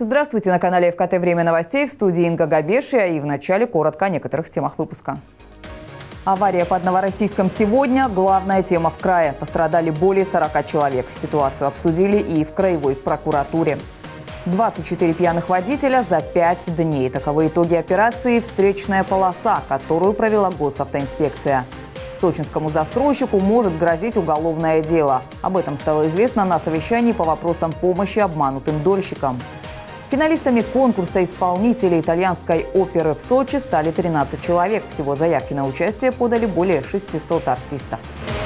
Здравствуйте, на канале ФКТ «Время новостей», в студии Инга Габешия, и в начале коротко о некоторых темах выпуска. Авария под Новороссийском сегодня – главная тема в крае. Пострадали более 40 человек. Ситуацию обсудили и в краевой прокуратуре. 24 пьяных водителя за 5 дней. Таковы итоги операции «Встречная полоса», которую провела госавтоинспекция. Сочинскому застройщику может грозить уголовное дело. Об этом стало известно на совещании по вопросам помощи обманутым дольщикам. Финалистами конкурса исполнителей итальянской оперы в Сочи стали 13 человек. Всего заявки на участие подали более 600 артистов.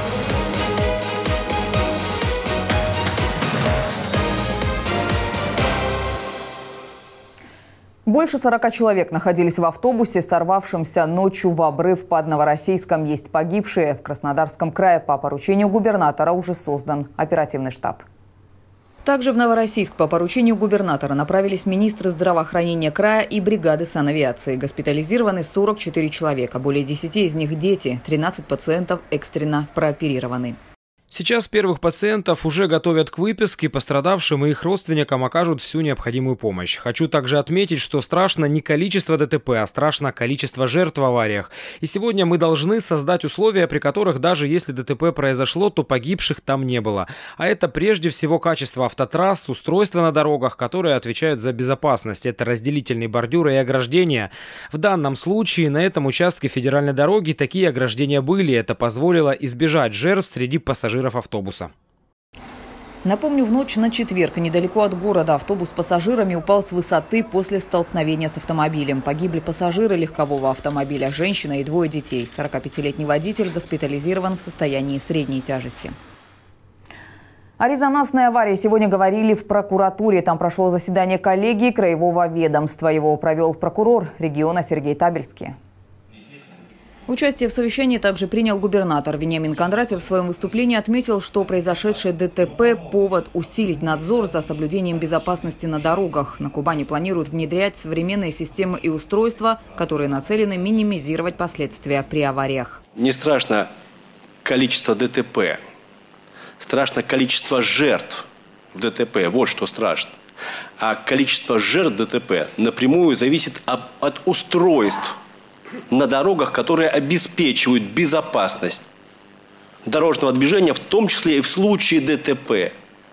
Больше 40 человек находились в автобусе, сорвавшемся ночью в обрыв под Новороссийском. Есть погибшие. В Краснодарском крае по поручению губернатора уже создан оперативный штаб. Также в Новороссийск по поручению губернатора направились министры здравоохранения края и бригады санавиации. Госпитализированы 44 человека. Более 10 из них дети. 13 пациентов экстренно прооперированы. Сейчас первых пациентов уже готовят к выписке, пострадавшим и их родственникам окажут всю необходимую помощь. Хочу также отметить, что страшно не количество ДТП, а страшно количество жертв в авариях. И сегодня мы должны создать условия, при которых даже если ДТП произошло, то погибших там не было. А это прежде всего качество автотрасс, устройства на дорогах, которые отвечают за безопасность. Это разделительные бордюры и ограждения. В данном случае на этом участке федеральной дороги такие ограждения были. Это позволило избежать жертв среди пассажиров автобуса. Напомню, в ночь на четверг недалеко от города автобус с пассажирами упал с высоты после столкновения с автомобилем. Погибли пассажиры легкового автомобиля, женщина и 2 детей. 45-летний водитель госпитализирован в состоянии средней тяжести. О резонансной аварии сегодня говорили в прокуратуре. Там прошло заседание коллегии краевого ведомства. Его провел прокурор региона Сергей Табельский. Участие в совещании также принял губернатор. Вениамин Кондратьев в своем выступлении отметил, что произошедшее ДТП – повод усилить надзор за соблюдением безопасности на дорогах. На Кубани планируют внедрять современные системы и устройства, которые нацелены минимизировать последствия при авариях. Не страшно количество ДТП, страшно количество жертв в ДТП. Вот что страшно. А количество жертв ДТП напрямую зависит от устройств на дорогах, которые обеспечивают безопасность дорожного движения, в том числе и в случае ДТП.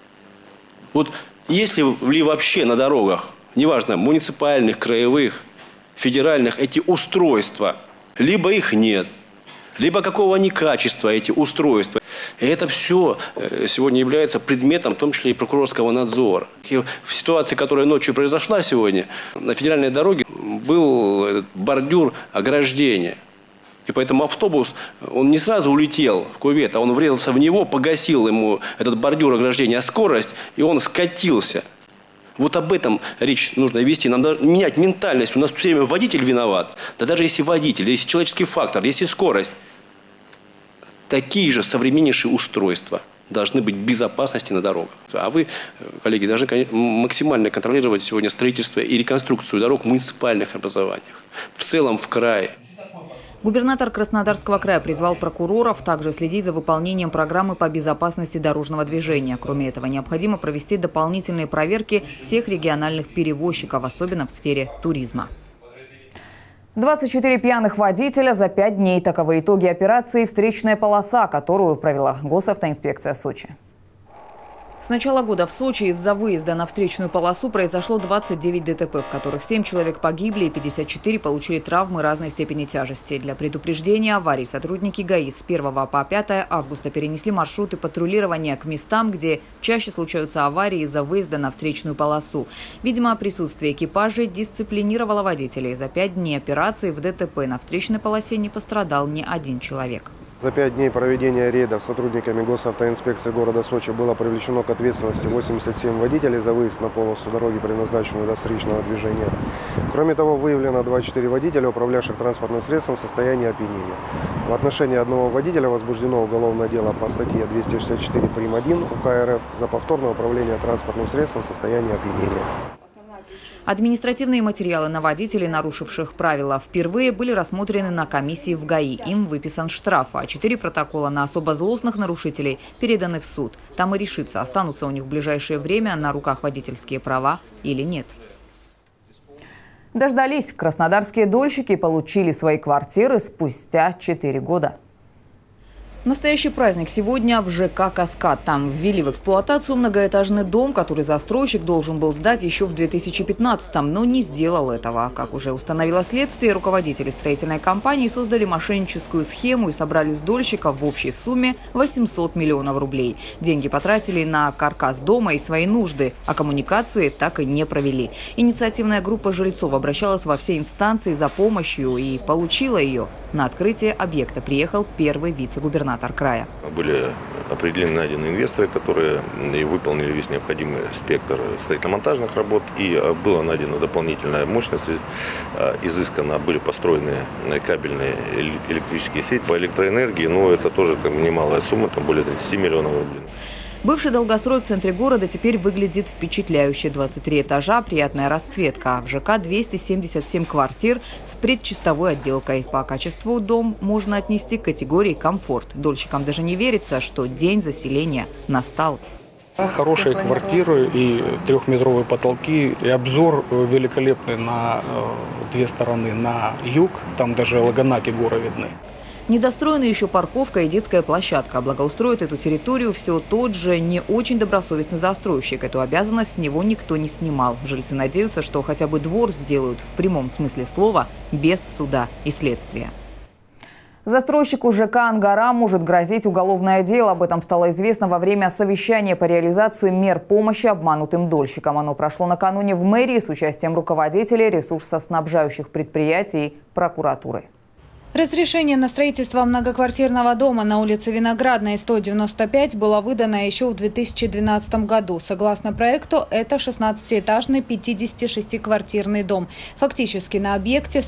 Вот если ли вообще на дорогах, неважно, муниципальных, краевых, федеральных, эти устройства, либо их нет, либо какого они качества эти устройства. И это все сегодня является предметом, в том числе и прокурорского надзора. И в ситуации, которая ночью произошла сегодня, на федеральной дороге был этот бордюр ограждения. И поэтому автобус, он не сразу улетел в кювет, а он врезался в него, погасил ему этот бордюр ограждения, а скорость, и он скатился. Вот об этом речь нужно вести. Нам надо менять ментальность. У нас все время водитель виноват. Да даже если водитель, если человеческий фактор, если скорость. Такие же современнейшие устройства должны быть в безопасности на дорогах. А вы, коллеги, должны, конечно, максимально контролировать сегодня строительство и реконструкцию дорог в муниципальных образованиях. В целом в крае. Губернатор Краснодарского края призвал прокуроров также следить за выполнением программы по безопасности дорожного движения. Кроме этого, необходимо провести дополнительные проверки всех региональных перевозчиков, особенно в сфере туризма. 24 пьяных водителя за 5 дней. Таковы итоги операции «Встречная полоса», которую провела госавтоинспекция Сочи. С начала года в Сочи из-за выезда на встречную полосу произошло 29 ДТП, в которых 7 человек погибли и 54 получили травмы разной степени тяжести. Для предупреждения аварий сотрудники ГАИ с 1 по 5 августа перенесли маршруты патрулирования к местам, где чаще случаются аварии из-за выезда на встречную полосу. Видимо, присутствие экипажей дисциплинировало водителей. За 5 дней операции в ДТП на встречной полосе не пострадал ни один человек. За 5 дней проведения рейдов сотрудниками госавтоинспекции города Сочи было привлечено к ответственности 87 водителей за выезд на полосу дороги, предназначенную для встречного движения. Кроме того, выявлено 24 водителя, управлявших транспортным средством в состоянии опьянения. В отношении одного водителя возбуждено уголовное дело по статье 264 прим. 1 УК РФ за повторное управление транспортным средством в состоянии опьянения. Административные материалы на водителей, нарушивших правила, впервые были рассмотрены на комиссии в ГАИ. Им выписан штраф, а 4 протокола на особо злостных нарушителей переданы в суд. Там и решится, останутся у них в ближайшее время на руках водительские права или нет. Дождались. Краснодарские дольщики получили свои квартиры спустя 4 года. Настоящий праздник сегодня в ЖК «Каскад». Там ввели в эксплуатацию многоэтажный дом, который застройщик должен был сдать еще в 2015-м, но не сделал этого. Как уже установило следствие, руководители строительной компании создали мошенническую схему и собрали с дольщиков в общей сумме 800 миллионов рублей. Деньги потратили на каркас дома и свои нужды, а коммуникации так и не провели. Инициативная группа жильцов обращалась во все инстанции за помощью и получила ее. На открытие объекта приехал первый вице-губернатор края. Были определены, найдены инвесторы, которые выполнили весь необходимый спектр строительно-монтажных работ. И была найдена дополнительная мощность, изысканно были построены кабельные электрические сети по электроэнергии. Но это тоже немалая сумма, там более 30 миллионов рублей. Бывший долгострой в центре города теперь выглядит впечатляюще. 23 этажа, приятная расцветка. В ЖК 277 квартир с предчистовой отделкой. По качеству дом можно отнести к категории комфорт. Дольщикам даже не верится, что день заселения настал. Хорошие квартиры и 3-метровые потолки, и обзор великолепный на 2 стороны. На юг, там даже Лаганаки горы видны. Недостроена еще парковка и детская площадка. Благоустроит эту территорию все тот же не очень добросовестный застройщик. Эту обязанность с него никто не снимал. Жильцы надеются, что хотя бы двор сделают в прямом смысле слова без суда и следствия. Застройщику ЖК «Ангара» может грозить уголовное дело. Об этом стало известно во время совещания по реализации мер помощи обманутым дольщикам. Оно прошло накануне в мэрии с участием руководителей ресурсоснабжающих предприятий и прокуратуры. Разрешение на строительство многоквартирного дома на улице Виноградной, 195, было выдано еще в 2012 году. Согласно проекту, это 16-этажный 56-квартирный дом. Фактически на объекте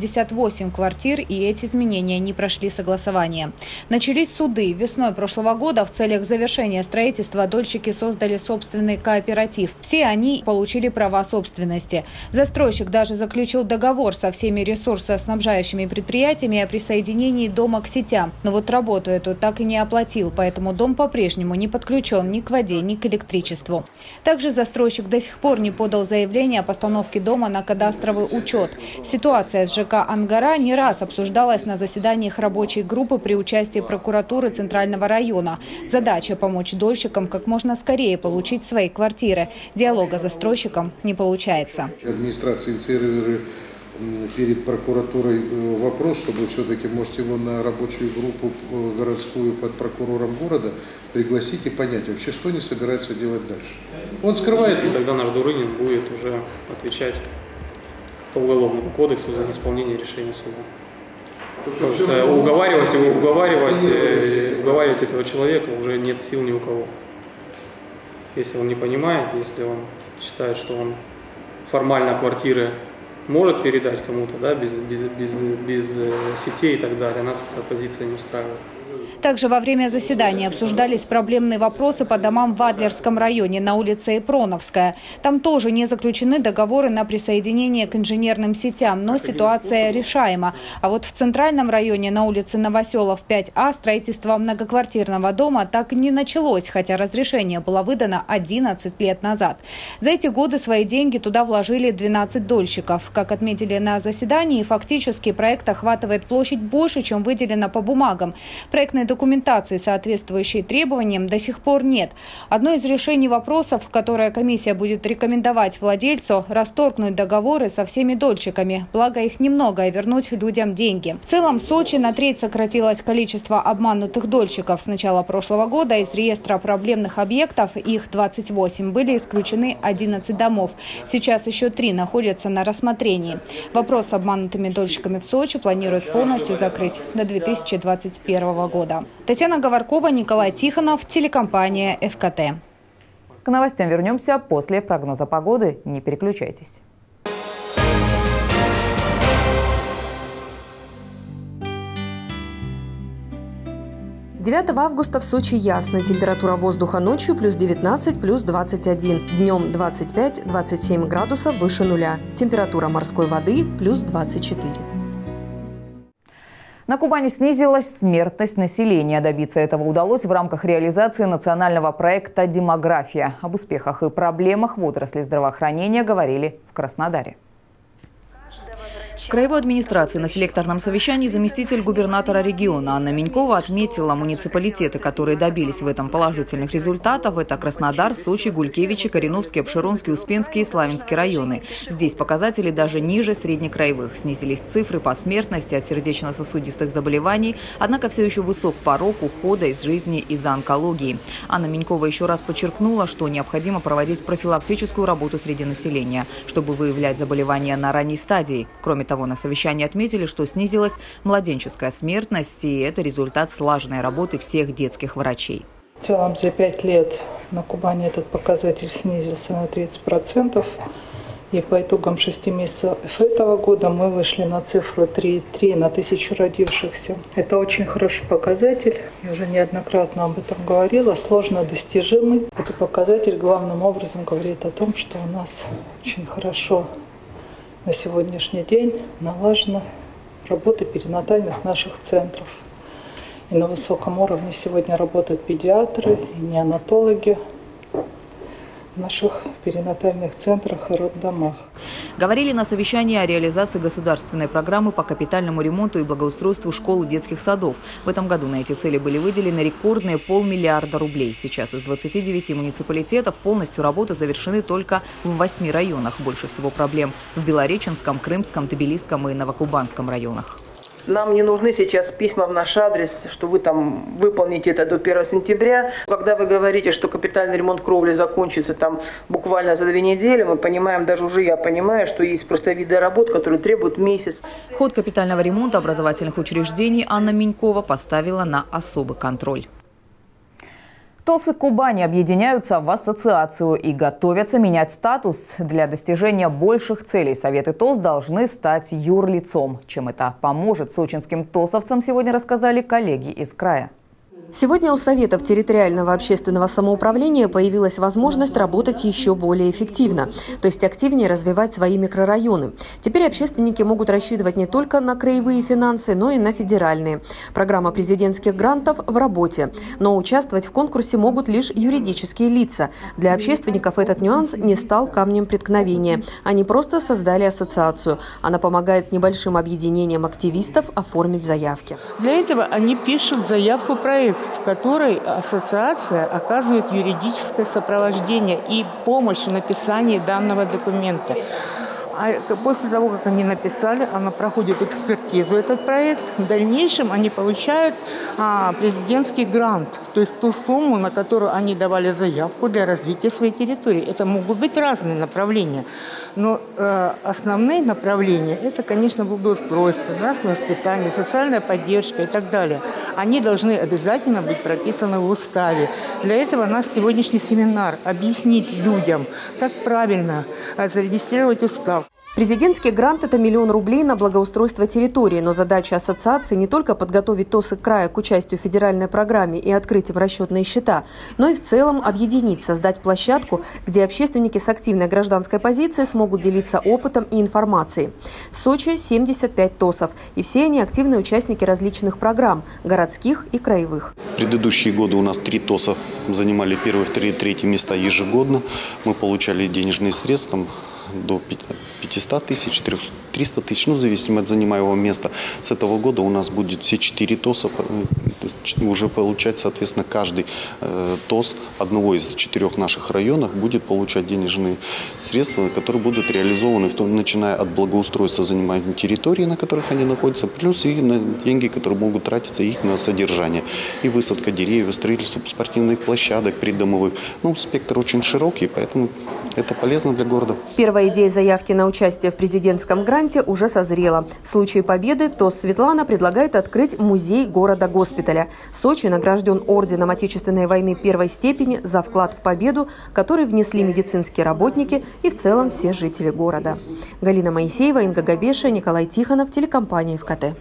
168 квартир, и эти изменения не прошли согласования. Начались суды. Весной прошлого года в целях завершения строительства дольщики создали собственный кооператив. Все они получили права собственности. Застройщик даже заключил договор со всеми ресурсоснабжающими предприятиями о присоединении дома к сетям. Но вот работу эту так и не оплатил, поэтому дом по-прежнему не подключен ни к воде, ни к электричеству. Также застройщик до сих пор не подал заявление о постановке дома на кадастровый учет. Ситуация с ЖК «Ангара» не раз обсуждалась на заседаниях рабочей группы при участии прокуратуры Центрального района. Задача – помочь дольщикам как можно скорее получить свои квартиры. Диалога с застройщиком не получается. Администрация инициировала перед прокуратурой вопрос, чтобы все-таки, может, его на рабочую группу городскую под прокурором города пригласить и понять вообще, что они собираются делать дальше. Он скрывает. И тогда наш Дурынин будет уже отвечать по уголовному кодексу за неисполнение решения суда. Потому что уговаривать этого человека уже нет сил ни у кого. Если он не понимает, если он считает, что он формально квартиры может передать кому-то, да, без сетей и так далее, нас эта позиция не устраивает. Также во время заседания обсуждались проблемные вопросы по домам в Адлерском районе на улице Ипроновская. Там тоже не заключены договоры на присоединение к инженерным сетям, но ситуация решаема. А вот в центральном районе на улице Новоселов 5А строительство многоквартирного дома так и не началось, хотя разрешение было выдано 11 лет назад. За эти годы свои деньги туда вложили 12 дольщиков. Как отметили на заседании, фактически проект охватывает площадь больше, чем выделено по бумагам. Проектной документации, соответствующей требованиям, до сих пор нет. Одно из решений вопросов, которое комиссия будет рекомендовать владельцу, расторгнуть договоры со всеми дольщиками. Благо их немного, и вернуть людям деньги. В целом в Сочи на треть сократилось количество обманутых дольщиков. С начала прошлого года из реестра проблемных объектов, их 28, были исключены 11 домов. Сейчас еще 3 находятся на рассмотрении. Вопрос с обманутыми дольщиками в Сочи планируют полностью закрыть до 2021 года. Татьяна Говоркова, Николай Тихонов, телекомпания ФКТ. К новостям вернемся после прогноза погоды. Не переключайтесь. Августа в Сочи ясно. Температура воздуха ночью плюс 19, плюс 21. Днем 25-27 градусов выше нуля. Температура морской воды плюс 24. На Кубани снизилась смертность населения. Добиться этого удалось в рамках реализации национального проекта «Демография». Об успехах и проблемах в отрасли здравоохранения говорили в Краснодаре. В краевой администрации на селекторном совещании заместитель губернатора региона Анна Минькова отметила муниципалитеты, которые добились в этом положительных результатов. Это Краснодар, Сочи, Гулькевичи, Кореновский, Обширонский, Успенский и Славянский районы. Здесь показатели даже ниже среднекраевых. Снизились цифры по смертности от сердечно-сосудистых заболеваний, однако все еще высок порог ухода из жизни из-за онкологии. Анна Минькова еще раз подчеркнула, что необходимо проводить профилактическую работу среди населения, чтобы выявлять заболевания на ранней стадии. Кроме того, на совещании отметили, что снизилась младенческая смертность, и это результат слаженной работы всех детских врачей. В целом за 5 лет на Кубани этот показатель снизился на 30%. И по итогам 6 месяцев этого года мы вышли на цифру 3,3 на 1000 родившихся. Это очень хороший показатель. Я уже неоднократно об этом говорила. Сложно достижимый. Этот показатель главным образом говорит о том, что у нас очень хорошо на сегодняшний день налажена работа перинатальных наших центров. И на высоком уровне сегодня работают педиатры и неонатологи в наших перинатальных центрах и роддомах. Говорили на совещании о реализации государственной программы по капитальному ремонту и благоустройству школ и детских садов. В этом году на эти цели были выделены рекордные 500 миллиона рублей. Сейчас из 29 муниципалитетов полностью работы завершены только в 8 районах. Больше всего проблем в Белореченском, Крымском, Тбилисском и Новокубанском районах. Нам не нужны сейчас письма в наш адрес, что вы там выполните это до 1 сентября. Когда вы говорите, что капитальный ремонт кровли закончится там буквально за 2 недели, мы понимаем, даже уже я понимаю, что есть просто виды работ, которые требуют месяц. Ход капитального ремонта образовательных учреждений Анна Минькова поставила на особый контроль. ТОСы Кубани объединяются в ассоциацию и готовятся менять статус. Для достижения больших целей Советы ТОС должны стать юрлицом. Чем это поможет сочинским тосовцам, сегодня рассказали коллеги из края. Сегодня у Советов территориального общественного самоуправления появилась возможность работать еще более эффективно, то есть активнее развивать свои микрорайоны. Теперь общественники могут рассчитывать не только на краевые финансы, но и на федеральные. Программа президентских грантов в работе, но участвовать в конкурсе могут лишь юридические лица. Для общественников этот нюанс не стал камнем преткновения. Они просто создали ассоциацию. Она помогает небольшим объединениям активистов оформить заявки. Для этого они пишут заявку проект, в которой ассоциация оказывает юридическое сопровождение и помощь в написании данного документа. А после того, как они написали, она проходит экспертизу, этот проект. В дальнейшем они получают президентский грант, то есть ту сумму, на которую они давали заявку для развития своей территории. Это могут быть разные направления, но основные направления – это, конечно, благоустройство, нравственное воспитание, социальная поддержка и так далее. Они должны обязательно быть прописаны в уставе. Для этого наш сегодняшний семинар – объяснить людям, как правильно зарегистрировать устав. Президентский грант – это 1 000 000 рублей на благоустройство территории, но задача ассоциации не только подготовить ТОСы края к участию в федеральной программе и открыть им расчетные счета, но и в целом объединить, создать площадку, где общественники с активной гражданской позицией смогут делиться опытом и информацией. В Сочи 75 ТОСов, и все они активные участники различных программ – городских и краевых. В предыдущие годы у нас 3 ТОСа занимали 1, 2, 3 места ежегодно. Мы получали денежные средства до 500 тысяч, 300 тысяч, в зависимости от занимаемого места. С этого года у нас будет все 4 ТОСа уже получать, соответственно, каждый ТОС одного из 4 наших районов будет получать денежные средства, которые будут реализованы, начиная от благоустройства занимаемой территории, на которых они находятся, плюс и на деньги, которые могут тратиться их на содержание. И высадка деревьев, и строительство спортивных площадок, придомовых. Спектр очень широкий, поэтому это полезно для города. Первая идея заявки на участие в президентском гранте уже созрела. В случае победы ТОС Светлана предлагает открыть музей города-госпиталя. Сочи награжден орденом Отечественной войны 1 степени за вклад в победу, который внесли медицинские работники и в целом все жители города. Галина Моисеева, Инга Габеша, Николай Тихонов, телекомпания ФКТ.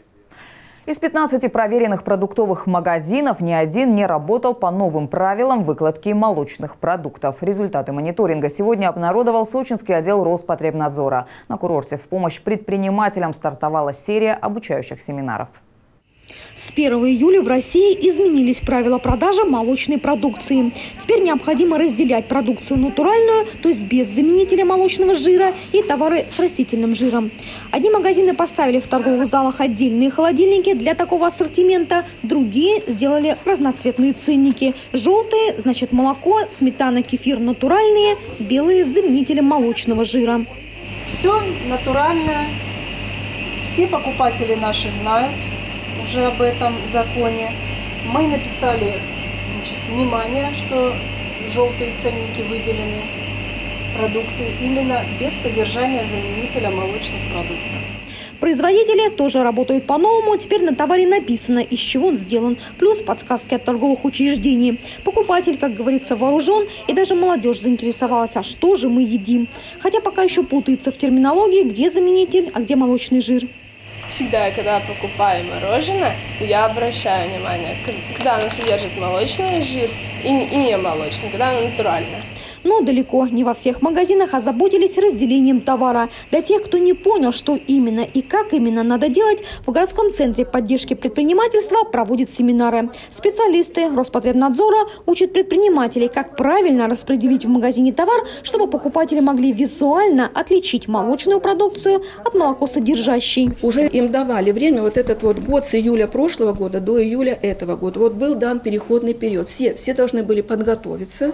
Из 15 проверенных продуктовых магазинов ни один не работал по новым правилам выкладки молочных продуктов. Результаты мониторинга сегодня обнародовал сочинский отдел Роспотребнадзора. На курорте в помощь предпринимателям стартовала серия обучающих семинаров. С 1 июля в России изменились правила продажи молочной продукции. Теперь необходимо разделять продукцию натуральную, то есть без заменителя молочного жира, и товары с растительным жиром. Одни магазины поставили в торговых залах отдельные холодильники для такого ассортимента, другие сделали разноцветные ценники. Желтые – значит молоко, сметана, кефир натуральные, белые – с заменителем молочного жира. Все натуральное, все покупатели наши знают уже об этом законе. Мы написали, внимание, что желтые ценники выделены продукты именно без содержания заменителя молочных продуктов. Производители тоже работают по-новому. Теперь на товаре написано, из чего он сделан. Плюс подсказки от торговых учреждений. Покупатель, как говорится, вооружен. И даже молодежь заинтересовалась, а что же мы едим. Хотя пока еще путается в терминологии, где заменитель, а где молочный жир. Всегда, когда покупаю мороженое, я обращаю внимание, когда оно содержит молочный жир и не молочный, когда оно натуральное. Но далеко не во всех магазинах озаботились разделением товара. Для тех, кто не понял, что именно и как именно надо делать, в городском центре поддержки предпринимательства проводят семинары. Специалисты Роспотребнадзора учат предпринимателей, как правильно распределить в магазине товар, чтобы покупатели могли визуально отличить молочную продукцию от молокосодержащей. Уже им давали время, вот этот вот год с июля прошлого года до июля этого года. Вот был дан переходный период. Все должны были подготовиться,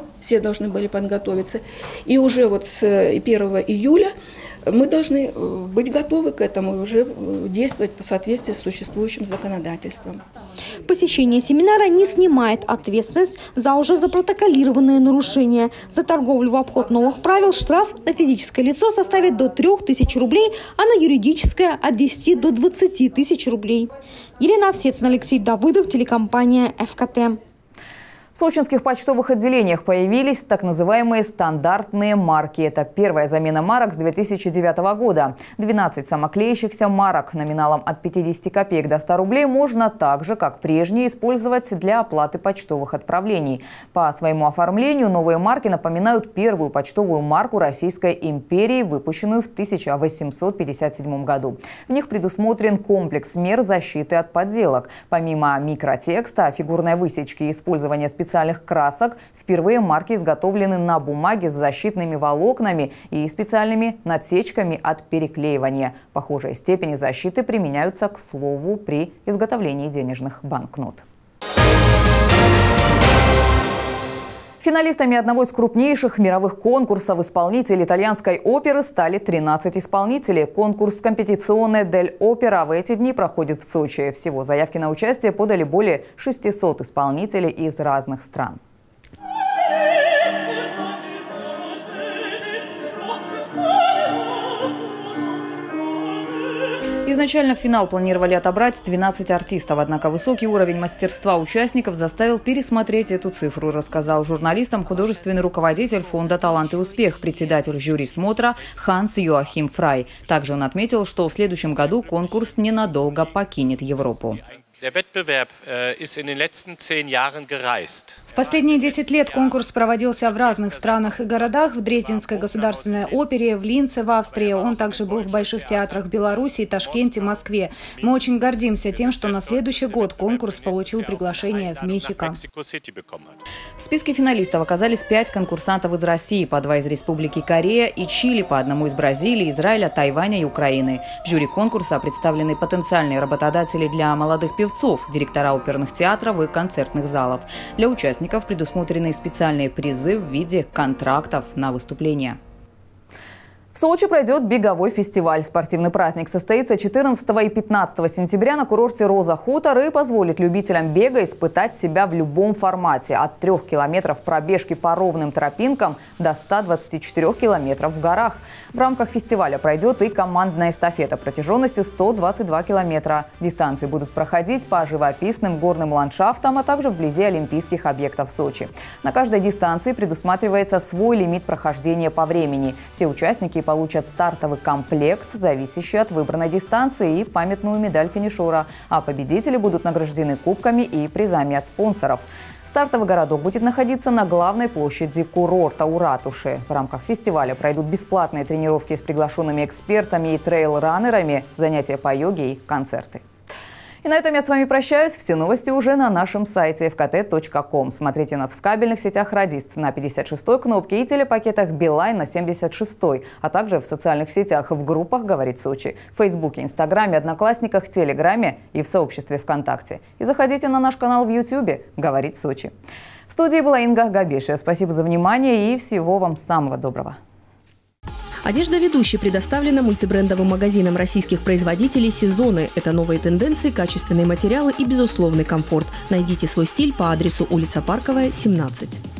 И уже вот с 1 июля мы должны быть готовы к этому и уже действовать по соответствии с существующим законодательством. Посещение семинара не снимает ответственность за уже запротоколированные нарушения. За торговлю в обход новых правил штраф на физическое лицо составит до 3000 рублей, а на юридическое от 10 до 20 тысяч рублей. Елена Овсецина, Алексей Давыдов, телекомпания ФКТ. В сочинских почтовых отделениях появились так называемые стандартные марки. Это первая замена марок с 2009 года. 12 самоклеящихся марок номиналом от 50 копеек до 100 рублей можно так же, как прежние, использовать для оплаты почтовых отправлений. По своему оформлению новые марки напоминают первую почтовую марку Российской империи, выпущенную в 1857 году. В них предусмотрен комплекс мер защиты от подделок. Помимо микротекста, фигурной высечки и использования специальных красок, впервые марки изготовлены на бумаге с защитными волокнами и специальными надсечками от переклеивания. Похожие степени защиты применяются, к слову, при изготовлении денежных банкнот. Финалистами одного из крупнейших мировых конкурсов исполнителей итальянской оперы стали 13 исполнителей. Конкурс «Компетиционе дель Опера» в эти дни проходит в Сочи. Всего заявки на участие подали более 600 исполнителей из разных стран. Изначально в финал планировали отобрать 12 артистов, однако высокий уровень мастерства участников заставил пересмотреть эту цифру, рассказал журналистам художественный руководитель фонда «Талант и успех», председатель жюри смотра Ханс Йоахим Фрай. Также он отметил, что в следующем году конкурс ненадолго покинет Европу. В последние 10 лет конкурс проводился в разных странах и городах. В Дрезденской государственной опере, в Линце в Австрии. Он также был в больших театрах Беларуси, Ташкенте, Москве. Мы очень гордимся тем, что на следующий год конкурс получил приглашение в Мехико. В списке финалистов оказались 5 конкурсантов из России, по 2 из Республики Корея и Чили, по 1 из Бразилии, Израиля, Тайваня и Украины. В жюри конкурса представлены потенциальные работодатели для молодых певцов, директора оперных театров и концертных залов. Для участников предусмотрены специальные призы в виде контрактов на выступление. В Сочи пройдет беговой фестиваль. Спортивный праздник состоится 14 и 15 сентября на курорте «Роза Хутор» и позволит любителям бега испытать себя в любом формате. От 3 километров пробежки по ровным тропинкам до 124 километров в горах. В рамках фестиваля пройдет и командная эстафета протяженностью 122 километра. Дистанции будут проходить по живописным горным ландшафтам, а также вблизи олимпийских объектов Сочи. На каждой дистанции предусматривается свой лимит прохождения по времени. Все участники получат стартовый комплект, зависящий от выбранной дистанции, и памятную медаль финишера. А победители будут награждены кубками и призами от спонсоров. Стартовый городок будет находиться на главной площади курорта у ратуши. В рамках фестиваля пройдут бесплатные тренировки с приглашенными экспертами и трейл-раннерами, занятия по йоге и концерты. И на этом я с вами прощаюсь. Все новости уже на нашем сайте fkt.com. Смотрите нас в кабельных сетях «Радист» на 56-й кнопке и телепакетах «Билайн» на 76-й, а также в социальных сетях в группах «Говорит Сочи», в Фейсбуке, Инстаграме, Одноклассниках, Телеграме и в сообществе ВКонтакте. И заходите на наш канал в Ютьюбе «Говорит Сочи». В студии была Инга Габешия. Спасибо за внимание и всего вам самого доброго. Одежда ведущей предоставлена мультибрендовым магазином российских производителей «Сезоны». Это новые тенденции, качественные материалы и безусловный комфорт. Найдите свой стиль по адресу улица Парковая, 17.